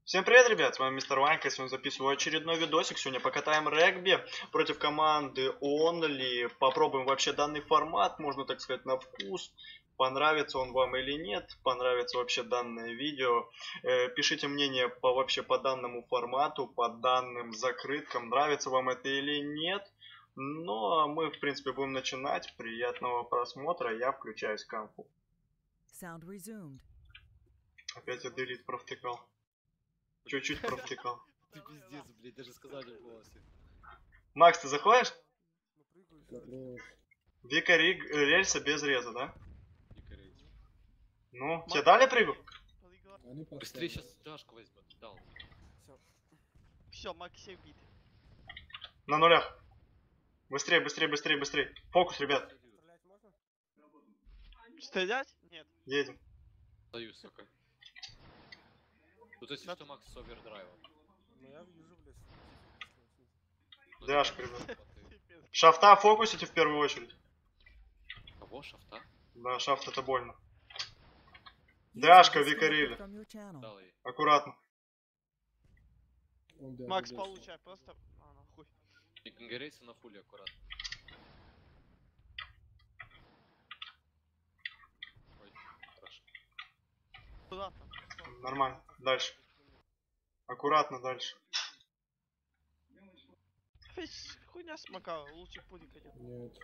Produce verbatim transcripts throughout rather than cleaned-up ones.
Всем привет, ребят, с вами мистер Ванька, я сегодня записываю очередной видосик. Сегодня покатаем регби против команды Only. Попробуем вообще данный формат, можно так сказать, на вкус. Понравится он вам или нет, понравится вообще данное видео. Э, пишите мнение по, вообще по данному формату, по данным закрыткам, нравится вам это или нет. Ну, а мы, в принципе, будем начинать. Приятного просмотра, я включаюсь в конфу. Опять я делит провтыкал. Чуть-чуть провтыкал. Ты пиздец, блядь, даже сказали в голосе. Макс, ты заходишь? Вика риг, рельса без реза, да? Вика рельса. Ну, Макс, тебе дали прыгу? Быстрее сейчас тяжку возьмет. Дал. Все. Все, Максим бит. На нулях. Быстрее, быстрее, быстрее, быстрее. Фокус, ребят. Стрелять можно? Стрелять? Нет. Едем. Даю, сука. Тут если Да. что, Макс с овердрайвом. Ну я вижу, блядь. Ну, Дашка, ты- ребят. ты- Шафта фокусите в первую очередь. Кого, шафта? Да, шафт это больно. Дашка, Вика Рили. Дал ей. Аккуратно. Макс, получай, просто... А, нахуй. И конгрейса на фуле аккуратно. Ой, хорошо. Куда там? Нормально. Дальше. Аккуратно дальше. Фейс, хуйня смока, лучше пулик идет. Нет.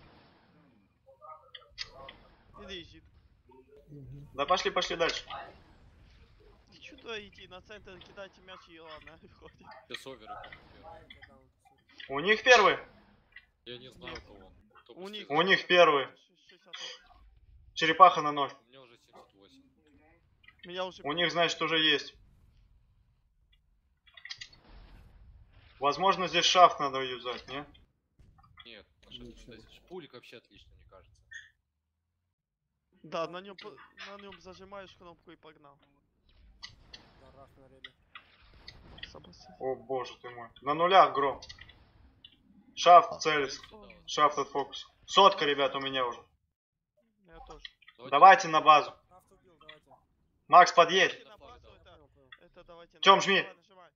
Или изит. Угу. Да пошли, пошли дальше. Ты чё туда идти? На центр кидайте мяч и ладно, выходит. Сейчас оверы как У них первый. Я не знаю кого. Кто У быстрее них- У них первый. шестьдесят. Черепаха на ноль. У меня уже семьдесят восемь. Меня уже... У них, значит, уже есть. Возможно, здесь шафт надо юзать, не? Нет, на Ничего. шестьдесят. Пулик вообще отлично, мне кажется. Да, на нем, на нем зажимаешь кнопку и погнал. Собаси. О, боже ты мой. На нулях гром. Шафт целится. Давай. Шафт от фокуса. Сотка, ребят, у меня уже. Я тоже. Давайте на базу. Макс, подъедь. Давайте на базу, это, это давайте на Тём, базу. жми. Давай, нажимай.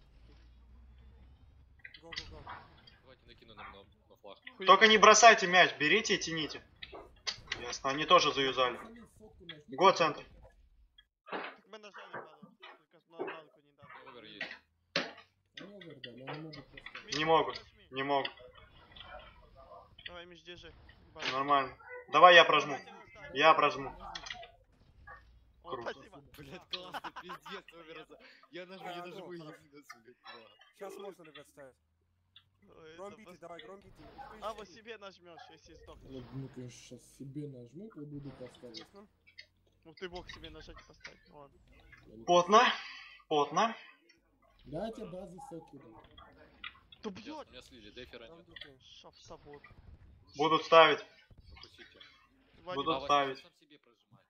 Давайте накину нам на, на флаг. Только не бросайте мяч, берите и тяните. Ясно, они тоже заюзали. Го, центр. Так мы нажали надо, только на, на руку не дали. Овер есть. Они овердали, они могут просто... Не могут. Не могут. Давай, Миш, держи. Базу. Нормально. Давай я прожму. Давайте наставим. Я прожму. О, Круто. спасибо. Блять, классный пиздец, овер. Я нажму, я нажму и ебнусь, блять. Сейчас можно, ребят, ставить. Ой, Гром это битый, просто- давай, гром битый. А вот себе нажмешь, если сдохнешь. Вот, ну, конечно, сейчас себе нажму, и буду поставить. Ну ты мог себе нажать и поставить. Ну ладно. Я не- Потно. Потно. Дайте базы сотки. да. Да Сейчас, блядь! меня слили, дефера Гром нет. битый. Шафтобот. Будут ставить. Запустите. Буду А Вася ставить. сам себе прожимает.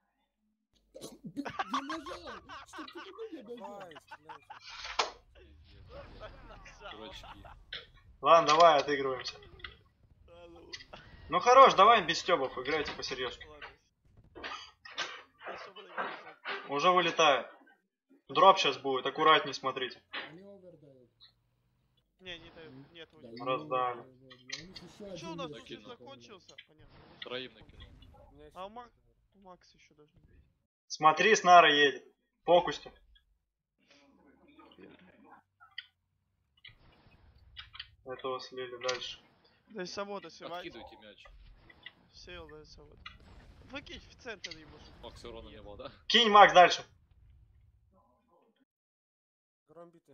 Я нажал! Что ты такое не нажал? Давай, стреляйте. Пиздец, блядь. Дурачки. Ладно, давай отыгрываемся. Да, ну, Ну хорош, давай без стёбов, играйте посерьезно. ладно. Хорошо, буду играть. Уже вылетает. Дроп сейчас будет, аккуратней смотрите. Они овердают. Не, не даю. Нет, Да, вы- они Раздали. овердают, да. У них еще Чё у один нас есть, тут не Накинул. закончился? Понятно. Троим накинул. У меня есть А у, один. Мак... у Макса еще должен быть. Смотри, Снара едет. Фокусте. Этого слили дальше. Да и завода сливать. Откидывайте мяч. Сел, да и завода. Выкинь в центр ему. чтоб- Макс урона не было, да? Кинь, Макс, дальше. Гром битый.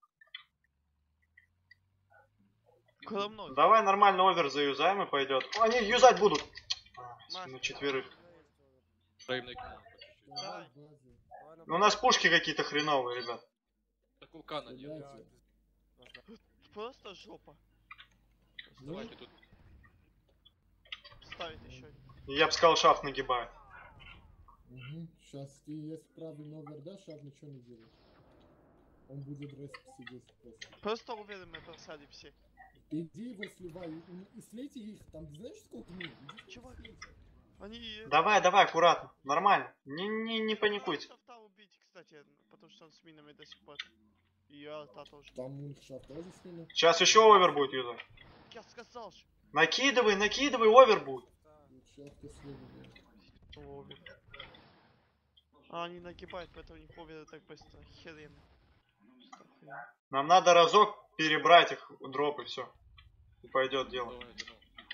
Куда мной? Давай нормально овер заюзаем и пойдет. Они юзать будут. А, Макс, на четверых. Троим накинул по чуть-чуть. Давай Давай. базы. Давай на Ну, у нас пушки какие-то хреновые, ребят. Так вулкана нет. Стреляйте. Нужно. Просто жопа. Ну, Давайте тут. Ставить еще один. Я бы сказал, шафт нагибает. Угу. Сейчас есть правильный овер, да, шаг ничего не делает. Он будет респ сидеть просто. Просто уверен, мы бросали все. Иди его сливай, и, и слейте их, там знаешь сколько мин? Иди Чувак. слейте. Они... Давай, давай, аккуратно. Нормально. Не, не, не паникуйте. Шафта убить, кстати. кстати, потому что он с минами до сих пор. И арта тоже. Там у них шаф тоже с ними. Сейчас еще овер будет юзать. Я сказал же. Накидывай, накидывай, овер будет. Ну, шаф-то с ними, да. Овер. А, они нагибают, поэтому у них оверы так быстро. Херен. Нам надо разок перебрать их дроп и все. И пойдет дело. Давай, ну.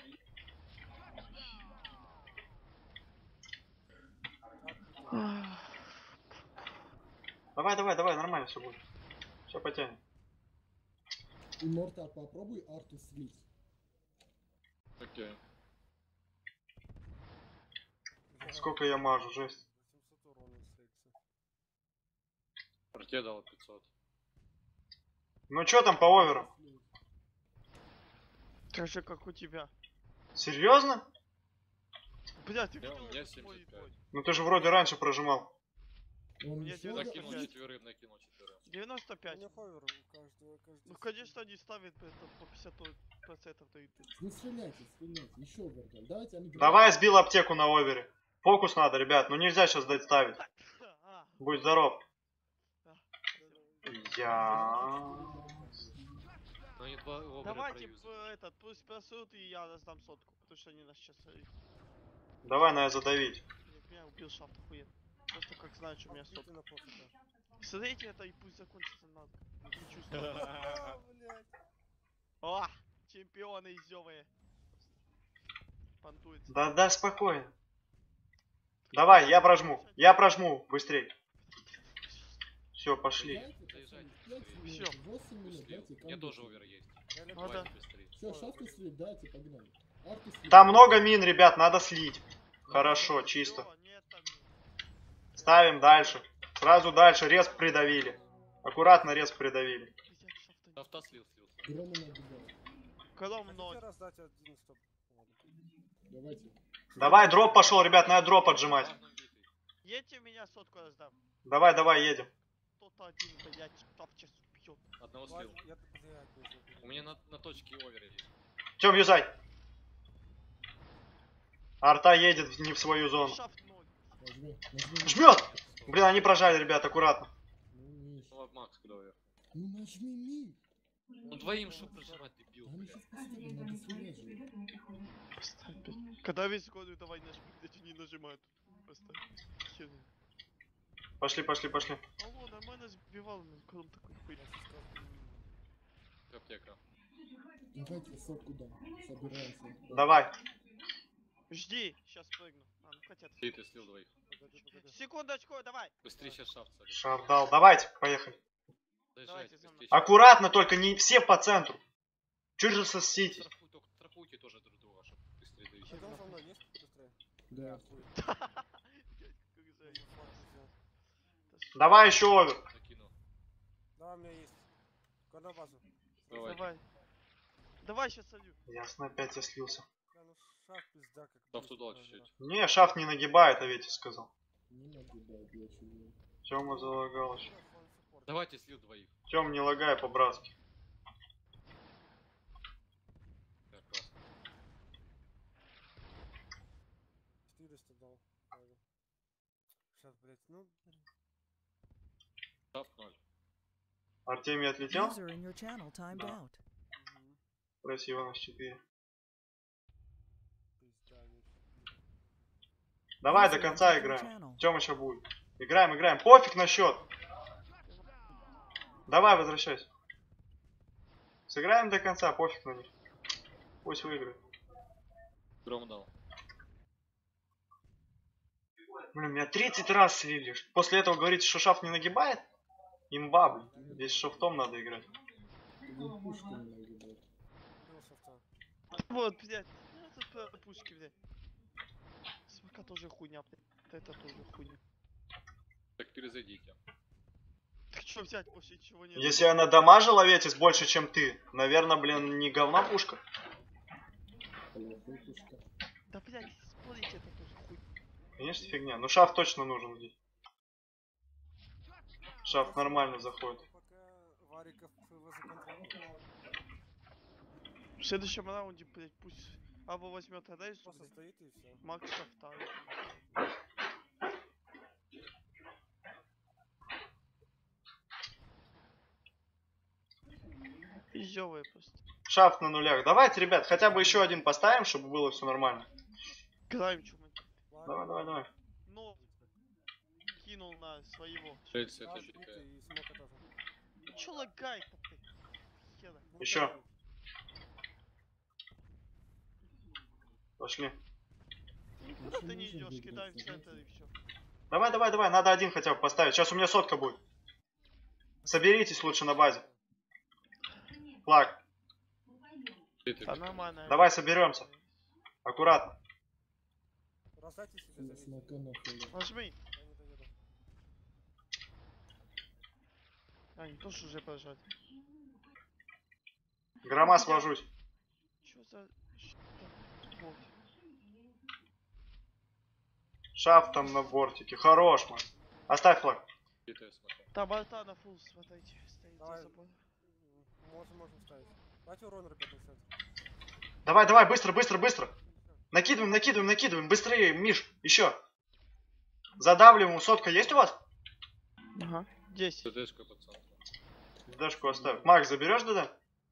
Давай, давай, давай, нормально все будет. Все потянем. И Морта, попробуй арту слить. Окей. Сколько я мажу, жесть. восемьсот урона с Экса. Арте дал пятьсот. Ну что там по оверу? Так же, как у тебя. Серьезно? Блядь, ты Я- видел у меня мой семьдесят пять. бой? Ну ты же вроде раньше прожимал. Он Мне еще девяносто Накинул пять. четверым, накинул четверым. девяносто У пять. меня ховер у каждого, каждый. Ну, конечно, они ставят это по пятьдесят процентов дают. Ну стреляйте, стреляйте. Еще вертоль. Давайте они... Давай сбил аптеку на овере. Фокус надо, ребят. Ну нельзя сейчас дать ставить. А, Будь здоров. да. Я... Ну они два овера Давайте проюзали. п- этот, пусть просут, и я раздам сотку, потому что они нас сейчас... Давай надо задавить. Меня убил шафт, охуенно. Просто как знаю, что у меня Иди сотка. на пофига. Смотрите это и пусть закончится надо. Не чувствую. А, блядь. О, чемпионы изёвые. Понтуется. Да, да, спокойно. Давай, я прожму. Я прожму. Быстрей. Все, пошли. Заезжайте Всё. восемь минут, Слил. дайте. У меня тоже овер есть. Я легко. Ну да. Давайте быстрее. Все, шафты слить, дайте, погнали. Арту слить. Там много мин, ребят, надо слить. Хорошо, чисто. Всё, нет там. Ставим дальше. Сразу дальше. Рез придавили. Аккуратно рез придавили. Блядь, шафта не- Авто слил, слил. Грома нагибает. Колом Хотите ноль. раздать один, стоп. Ладно. Давайте. Давай, дроп пошел, ребят, надо дроп отжимать. Магнум битый. Едьте меня сотку раздам. Давай, давай, едем. Кто-то один, блядь, шафт сейчас убьет. Одного Ладно, слил. я, блядь, не забыл. У меня на, на точке овер есть. Тем, юзай. Арта едет не в свою зону. Шафт ноль. Нажми. Нажми. Жмет! Блин, они прожали, ребят, аккуратно. Ну, Миш. Ну, а Макс, куда овер? Ну нажми ми. Ну двоим что прожимать, дебил, Они блядь. сейчас поставят, надо стрелять же. Поставь, блядь. Когда весь год давай нажми, эти не нажимают. Поставь. Херня. Пошли, пошли, пошли. Алло, нормально сбивал, ну колом такой хуй. Аптека. Давайте сотку дам. Собираемся. Давай. Жди, сейчас прыгну. А, ну хотят. Битый слил двоих. Погоди, погоди. Секундочку, давай. Быстрее сейчас шафт садит. Шар дал. Давайте, поехали. Заезжайте, Давайте за мной. быстрее. Аккуратно, только не все по центру. Чуть же сосите. Штрафуй, только штрафуйте тоже друг друга, чтобы быстрее доезжать. Пойдем за мной, есть быстрее? Да. Хуй. Как же я- Флаг взял. Давай еще овер. Накинул. Да, у меня есть. Куда на базу? Давай. Давай. Давай сейчас солью. Ясно, опять я слился. Да, ну шаг пизда как. Шафт быстро туда прожрал. чуть-чуть. Не, шафт не нагибает, а Ветя сказал. Не нагибает, я чую. Тёма залагалось. Ну, фон саппорт. Давайте слил двоих. Тём, не лагай по-братски. Так, классно. четыреста дал. Сейчас, блядь, ну. Шафт ноль. Артемий отлетел. User in your channel timed Да. out. Мгм. Красиво, нас четыре. Пизда, вещь. Давай User до конца entered your играем. channel. Тёма еще будет. Играем, играем. Пофиг на счет. Давай, возвращайся. Сыграем до конца, пофиг на них. Пусть выиграет. Гром дал. Блин, меня тридцать раз слили. После этого говорите, что шафт не нагибает? Имба, блин. Здесь шафтом надо играть. Его пушка не нагибает. Убил шафта. Вот, блядь. Ну, тут про пушки, блядь. Смока тоже хуйня, блядь. Это тоже хуйня. Так перезайдите. Так что взять, после чего нет? Если она дамажила Ветис больше, чем ты, наверное, блин, не говна пушка. Плохой пушка. Да, блядь, смотрите, это тоже хуй. Конечно, фигня. Но шафт точно нужен здесь. Шафт нормально заходит. Пока Вариков его законтролирует. В следующем раунде, блядь, пусть Аба возьмет Рейсу, Просто блядь. стоит и все. Макс шафта. Пиздёвые просто. Шафт на нулях. Давайте, ребят, хотя бы еще один поставим, чтобы было все нормально. Краем чумы. Давай, давай, давай. Но кинул на своего. Шесть это Да, битая. битый и смока тоже. Ну чё лагает-то ты? Хера. Ну, Еще. давай. Пошли. Никуда ты не нужно идешь, бить, кидай в блядь, центр согласен. и все. Давай, давай, давай. Надо один хотя бы поставить. Сейчас у меня сотка будет. Соберитесь лучше на базе. Флаг. Битый. Да нормально. Давай соберемся. Аккуратно. Раздайте себе На зависит. смока нахуй. Нажми. Я не доеду. А, не тоже уже пожать. Грома сложусь. Чё за... Что? Вот. Шафт там на бортике. Хорош, ман. Оставь флаг. Битая смотри. Там арта на фул, смотрите, стоит Давай. за забором. М, Можем, можем ставить. Давайте урон, ребят, на центр. Давай, давай, быстро, быстро, быстро. Накидываем, накидываем, накидываем. Быстрее, Миш. Еще. Задавливаем. Сотка есть у вас? Ага. десять. ТДшка по центру. Дашку оставь. Макс, заберешь ДД?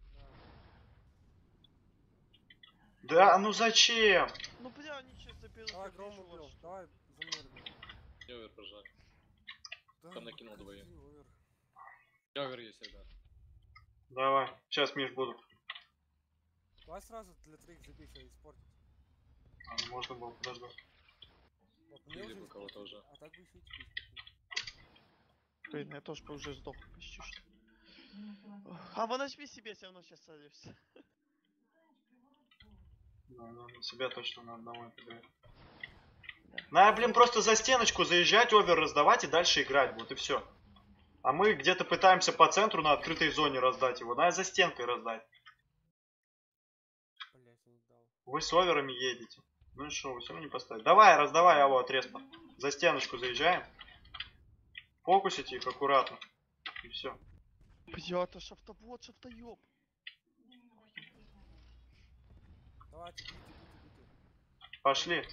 Да, ну зачем? Ну бля, они сейчас заберут. Давай, я гром вижу убил. вас. Давай, за мной, ребят. Я овер прожал. Да, Там накинул двоих. иди, овер. Я овер есть, ребят. Давай. Сейчас, Миш, буду. Давай сразу для троих забей, что испортить. А, ну, можно было подождать. Вот мне Или уже бы кого-то испортили, уже. а так бы еще и тебе испортили. Блин, я тоже бы уже сдох почти что. Ох, а вы нажми себе, все равно сейчас сольешься. Да, да, на себя точно на одного играть. Надо, блин, просто за стеночку заезжать, овер раздавать и дальше играть. Вот и все. А мы где-то пытаемся по центру на открытой зоне раздать его. Надо за стенкой раздать. Блять, я не дал. Вы с оверами едете. Ну и что, вы все равно не поставите. Давай, раздавай его от респа. За стеночку заезжаем. Фокусите их аккуратно. И все. Бля, это шафтобот, шафтоёб. Давайте, битый, битый, битый. Пошли.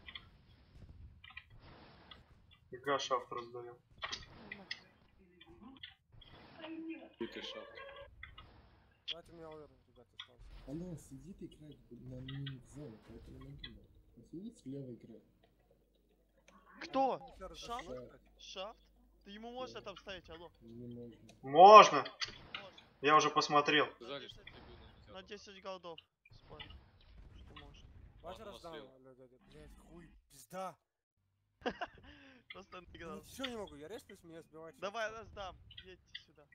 Фига шафт раздаем. Битый шафт. Давайте у меня овер, ребят, остался. Алло, сидит играть на мини-зоне, поэтому не думаю. Он сидит слева играет. Кто? Еще раз Шафт? зашел играть. Шафт? Да ему можно там ставить, алло? Не можно. Можно. Можно. Я уже посмотрел. Сказали, что трибуны нельзя. На десять голдов. Спорим. Что можно. Давайте Ладно, раздам, слева. алло, дядя. Блять, хуй, пизда. Просто Я наиграл. ничего не могу, я респаюсь, меня сбивать. Давай раздам. Едьте сюда.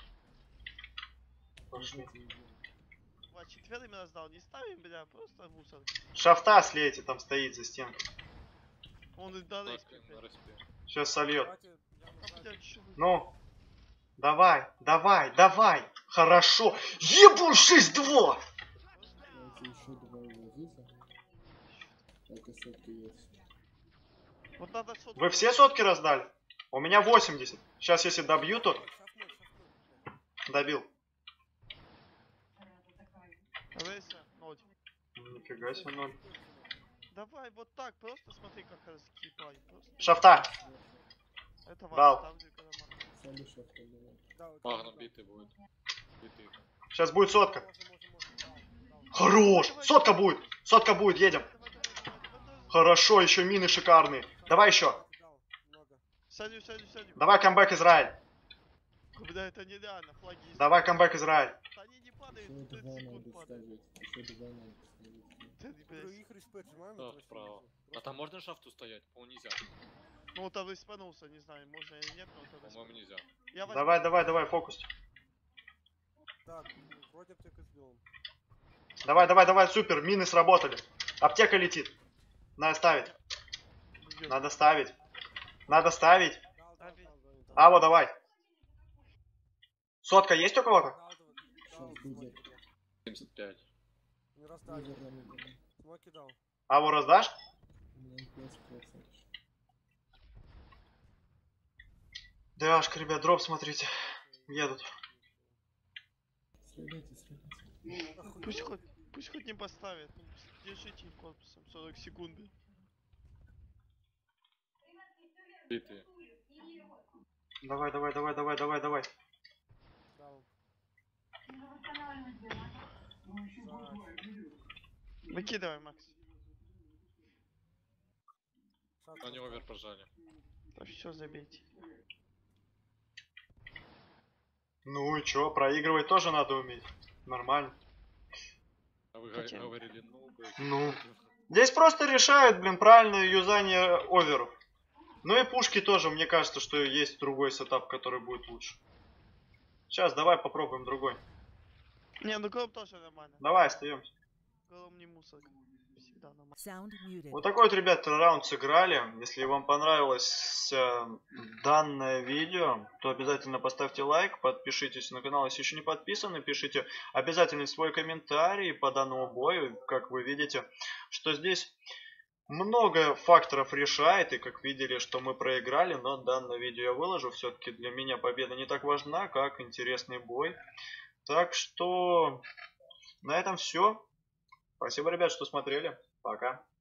Пошли. Два четверыми раздал. Не ставим, бля, просто мусор. Шафта слейте, там стоит за стенкой. Он и до Таска рейска, на блядь. распе. Сейчас сольет. Давайте, я А, назад. блядь, чё вы? Ну. Давай, давай, давай. Хорошо. Ебу шесть-два. Давайте еще два увозите. Так, и сотка есть. Вот надо сотку. Вы все сотки раздали? У меня восемьдесят. Сейчас, если добью, то Шаф ноль, шаф ноль, блядь. добил. Рейса, ноль. Нифига себе, ноль. Давай вот так, просто смотри, как раскипай. Просто... Шафта. Это Дал. важно, ставлю караман. Сами шапка давай. Да, вот Магнум так, битый будет. Битый. Сейчас будет да. сотка. Можем, можем, можем. Дал, дал. Хорош. Сотка будет. Сотка будет, едем. Давай, давай, давай, давай, давай. Хорошо, еще мины шикарные. Давай еще. Дал, много. Садю, садю, садю. Давай камбэк Израиль. Бля, это нереально, флаги есть. Давай камбэк Израиль. Они не падают, Еще тридцать два секунд надо падают. ставить. Еще два надо ставить. Ты, Говорю, блядь. их респы отжимаем, Да, это вообще вправо. ничего. А Просто там можно шафту стоять? По нельзя. Ну, там испанулся, не знаю, можно или нет, но там По-моему, нельзя. Я возьму. Давай, давай, давай, фокус. Так, ну, вроде аптека с белым. Давай, давай, давай, супер. Мины сработали. Аптека летит. Надо ставить. Блядь. Надо ставить. Надо ставить. Дал, дал, Ави. дал, дал, дал. Аво, давай. Сотка есть у кого-то? Дал, дал, дал, Сейчас будет. смоки дал. семьдесят пять. Не раздали. Овер рано дал. Смоки дал. Аво раздашь? У меня пять процентов. Дашка, ребят, дроп смотрите. Едут. Стреляйте, стреляйте. Пусть хоть, пусть хоть не поставит. Ну, держите их корпусом сорок секунд. Битые. Давай, давай, давай, давай, давай, давай. Дал. Выкидывай, Макс. Сейчас Они овер пожали. Да все, забейте. Ну и чё, проигрывать тоже надо уметь. Нормально. А вы Зачем? га- говорили, ну, бы, Ну. Здесь просто решают, блин, правильное юзание оверов. Ну и пушки тоже, мне кажется, что есть другой сетап, который будет лучше. Сейчас, давай попробуем другой. Не, ну голом тоже нормально. Давай, остаемся. Голом не мусорка. Всегда нормально. Sound muted. Вот такой вот, ребята, раунд сыграли. Если вам понравилось э, данное видео, то обязательно поставьте лайк, подпишитесь на канал, если еще не подписаны, пишите обязательно свой комментарий по данному бою. Как вы видите, что здесь много факторов решает, и как видели, что мы проиграли, но данное видео я выложу. Все-таки для меня победа не так важна, как интересный бой. Так что на этом все. Спасибо, ребят, что смотрели. Пока.